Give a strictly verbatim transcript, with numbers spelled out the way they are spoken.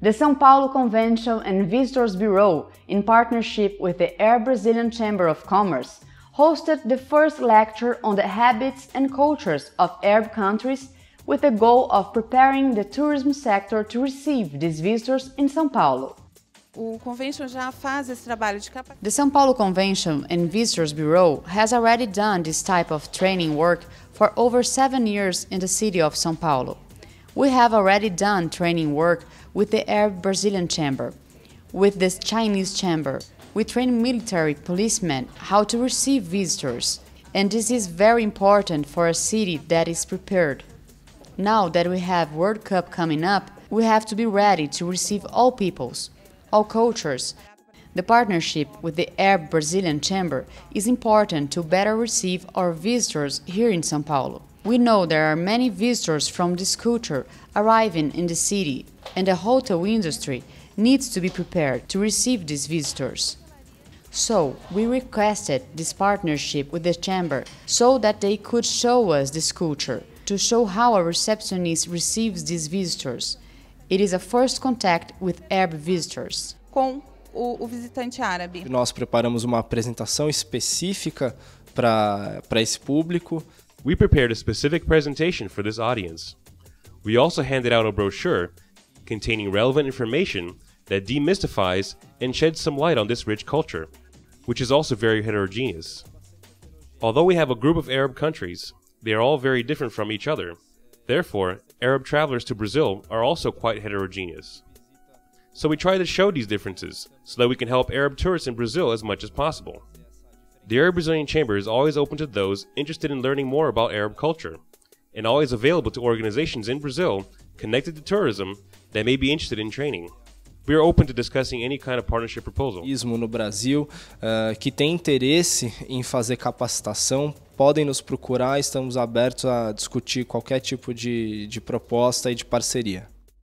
The São Paulo Convention and Visitors Bureau, in partnership with the Arab Brazilian Chamber of Commerce, hosted the first lecture on the habits and cultures of Arab countries with the goal of preparing the tourism sector to receive these visitors in São Paulo. O Convention já faz esse trabalho de capacitação. The São Paulo Convention and Visitors Bureau has already done this type of training work for over seven years in the city of São Paulo. We have already done training work with the Arab Brazilian Chamber, with the Chinese Chamber. We train military policemen how to receive visitors, and this is very important for a city that is prepared. Now that we have World Cup coming up, we have to be ready to receive all peoples, all cultures. The partnership with the Arab Brazilian Chamber is important to better receive our visitors here in São Paulo. We know there are many visitors from this culture arriving in the city, and the hotel industry needs to be prepared to receive these visitors. So, we requested this partnership with the Chamber so that they could show us this culture, to show how a receptionist receives these visitors. It is a first contact with Arab visitors. Com o, o visitante árabe. Nós preparamos uma apresentação específica para para esse público. We prepared a specific presentation for this audience. We also handed out a brochure containing relevant information that demystifies and sheds some light on this rich culture, which is also very heterogeneous. Although we have a group of Arab countries, they are all very different from each other. Therefore, Arab travelers to Brazil are also quite heterogeneous. So we try to show these differences so that we can help Arab tourists in Brazil as much as possible. The Arab Brazilian Chamber is always open to those interested in learning more about Arab culture, and always available to organizations in Brazil connected to tourism that may be interested in training. We are open to discussing any kind of partnership proposal. No Brasil, uh, que tem interesse em fazer capacitação, podem nos procurar, estamos abertos a discutir qualquer tipo de, de proposta e de parceria.